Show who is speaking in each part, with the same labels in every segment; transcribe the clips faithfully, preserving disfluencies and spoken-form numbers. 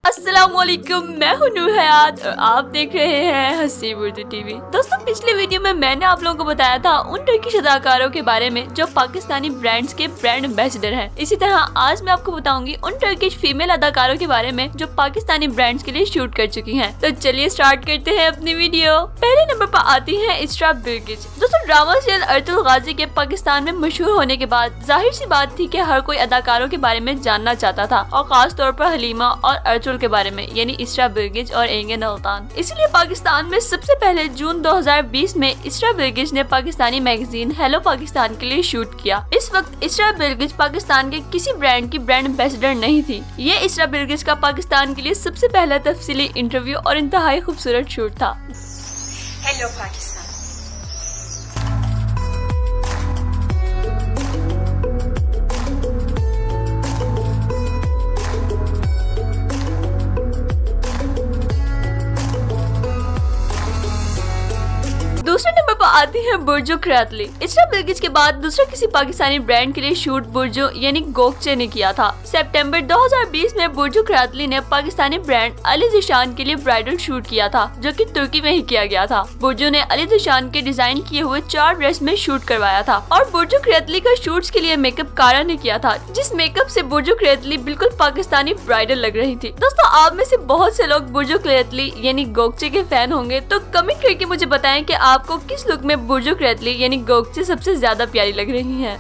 Speaker 1: अस्सलामुअलैकुम, मैं हूं नूर हयात और आप देख रहे हैं हसीब उर्दू टीवी। दोस्तों, पिछले वीडियो में मैंने आप लोगों को बताया था उन टर्किश अदाकारों के बारे में जो पाकिस्तानी ब्रांड्स के ब्रांड एम्बेसडर हैं। इसी तरह आज मैं आपको बताऊंगी उन टर्किश फीमेल अदाकारों के बारे में जो पाकिस्तानी ब्रांड्स के लिए शूट कर चुकी हैं। तो चलिए स्टार्ट करते हैं अपनी वीडियो। पहले नंबर पर आती है इसरा बिल्गिच। दोस्तों, ड्रामा सीरियल अर्तुल गाजी के पाकिस्तान में मशहूर होने के बाद जाहिर सी बात थी कि हर कोई अदाकारों के बारे में जानना चाहता था और खास तौर पर हलीमा और अर्तुल के बारे में, यानी इसरा बिल्गिच और एंगन अल्तान। इसलिए पाकिस्तान में सबसे पहले जून दो हज़ार बीस में इसरा बिल्गिच ने पाकिस्तानी मैगजीन हेलो पाकिस्तान के लिए शूट किया। इस वक्त इसरा बिल्गिच पाकिस्तान के किसी ब्रांड की ब्रांड एम्बेसडर नहीं थी। ये इसरा बिल्गिच का पाकिस्तान के लिए सबसे पहला तफसीली इंटरव्यू और इंतहाई खूबसूरत शूट था।
Speaker 2: हेलो पाकिस्तान।
Speaker 1: दूसरे नंबर पर आती है बुर्जो खिरातली। इसरा बिल्गिच के बाद दूसरा किसी पाकिस्तानी ब्रांड के लिए शूट बुर्जो यानी गोकचे ने किया था। सितंबर दो हज़ार बीस में बुर्जो खिरातली ने पाकिस्तानी ब्रांड अली ज़ीशान के लिए ब्राइडल शूट किया था, जो कि तुर्की में ही किया गया था। बुर्जो ने अली ज़ीशान के डिजाइन किए हुए चार ड्रेस में शूट करवाया था और बुर्जो खिरातली का शूट्स के लिए मेकअप कारा ने किया था, जिस मेकअप से बुर्जो खिरातली बिल्कुल पाकिस्तानी ब्राइडल लग रही थी। दोस्तों, आप में से बहुत से लोग बुर्जो खिरातली यानी गोकचे के फैन होंगे, तो कमेंट करके मुझे बताएं कि आपको किस लुक में बुर्जो खिरातली यानी गोकचे सबसे ज्यादा प्यारी लग रही हैं।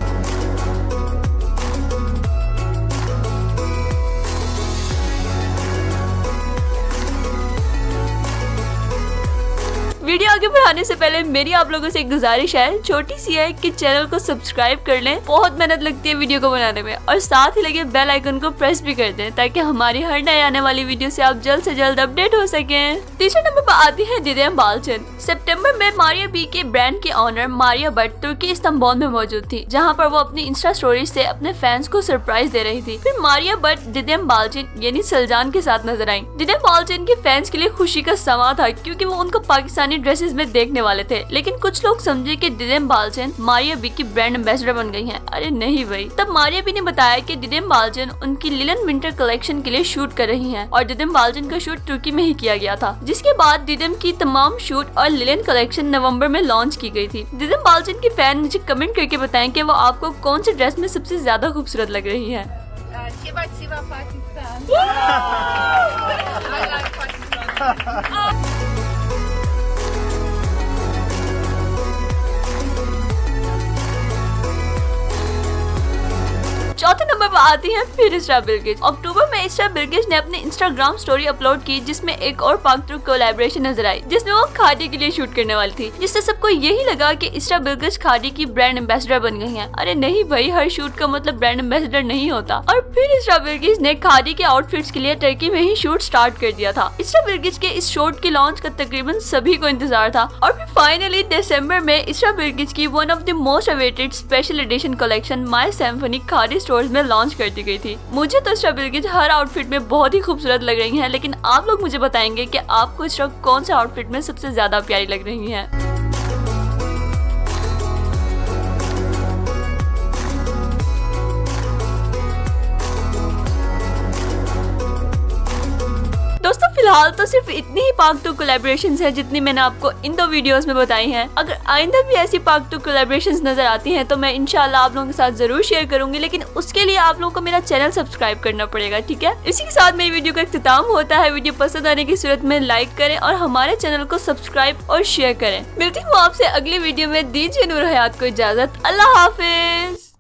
Speaker 1: वीडियो आगे बढ़ाने से पहले मेरी आप लोगों से एक गुजारिश है, छोटी सी है कि चैनल को सब्सक्राइब कर लें। बहुत मेहनत लगती है वीडियो को बनाने में, और साथ ही लगे बेल आइकन को प्रेस भी कर दें ताकि हमारी हर नए आने वाली वीडियो से आप जल्द से जल्द अपडेट हो सकें। तीसरे नंबर पर आती है दिदेम बालचन। सितंबर में मारिया बी के ब्रांड के ऑनर मारिया बट तुर्की इस्तांबुल में मौजूद थी, जहाँ पर वो अपनी इंस्टा स्टोरी से अपने फैंस को सरप्राइज दे रही थी। फिर मारिया बट दिदेम बालचन यानी सलजान के साथ नजर आई। दिदेम बालचन के फैंस के लिए खुशी का समा था, क्योंकि वो उनको पाकिस्तानी ड्रेसेस में देखने वाले थे। लेकिन कुछ लोग समझे कि दिदेम बालचन मारिया बी की ब्रांड एम्बेसडर बन गई हैं। अरे नहीं भाई। तब मारिया बी ने बताया कि दिदेम बालचन उनकी लिलन विंटर कलेक्शन के लिए शूट कर रही हैं और दिदेम बालचन का शूट तुर्की में ही किया गया था, जिसके बाद दिदेम की तमाम शूट और लिलन कलेक्शन नवंबर में लॉन्च की गई थी। दिदेम बालचन के फैन मुझे कमेंट करके बताएं कि वो आपको कौन से ड्रेस में सबसे ज्यादा खूबसूरत लग रही है।
Speaker 2: शिवा शिवा पाकिस्तान।
Speaker 1: चौथे नंबर पर आती है फिर इसरा बिल्गिच। अक्टूबर में इसरा बिल्गिच ने अपनी इंस्टाग्राम स्टोरी अपलोड की, जिसमें एक और पाक तुर्क कोलैबोरेशन नजर आई, जिसमें वो खादी के लिए शूट करने वाली थी, जिससे सबको यही लगा कि इसरा बिल्गिच खादी की ब्रांड एम्बेसडर बन गई हैं। अरे नहीं भाई, हर शूट का मतलब ब्रांड एम्बेसडर नहीं होता। और फिर इसरा बिल्गिच ने खादी के आउटफिट्स के लिए टर्की में ही शूट स्टार्ट कर दिया था। इसरा बिल्गिच के इस शूट के लॉन्च का तकरीबन सभी को इंतजार था और फिर फाइनली दिसंबर में इसरा बिल्गिच की one of the most awaited special edition collection my symphony khadi stores में लॉन्च कर दी गई थी। मुझे तो इसरा बिल्गिच हर आउटफिट में बहुत ही खूबसूरत लग रही हैं, लेकिन आप लोग मुझे बताएंगे कि आपको इसरा कौन से आउटफिट में सबसे ज्यादा प्यारी लग रही हैं। दोस्तों, फिलहाल तो सिर्फ इतनी ही पाक टू कोलैबोरेशंस हैं जितनी मैंने आपको इन दो वीडियोस में बताई हैं। अगर आइंदा भी ऐसी पाक टू कोलैबोरेशंस नजर आती हैं तो मैं इंशाल्लाह आप लोगों के साथ जरूर शेयर करूंगी, लेकिन उसके लिए आप लोगों को मेरा चैनल सब्सक्राइब करना पड़ेगा, ठीक है। इसी के साथ मेरी वीडियो का इख्तिताम होता है। वीडियो पसंद आने की सूरत में लाइक करें और हमारे चैनल को सब्सक्राइब और शेयर करें। मिलती हूँ आपसे अगली वीडियो में। दीजिए नूर हयात को इजाजत। अल्लाह हाफिज।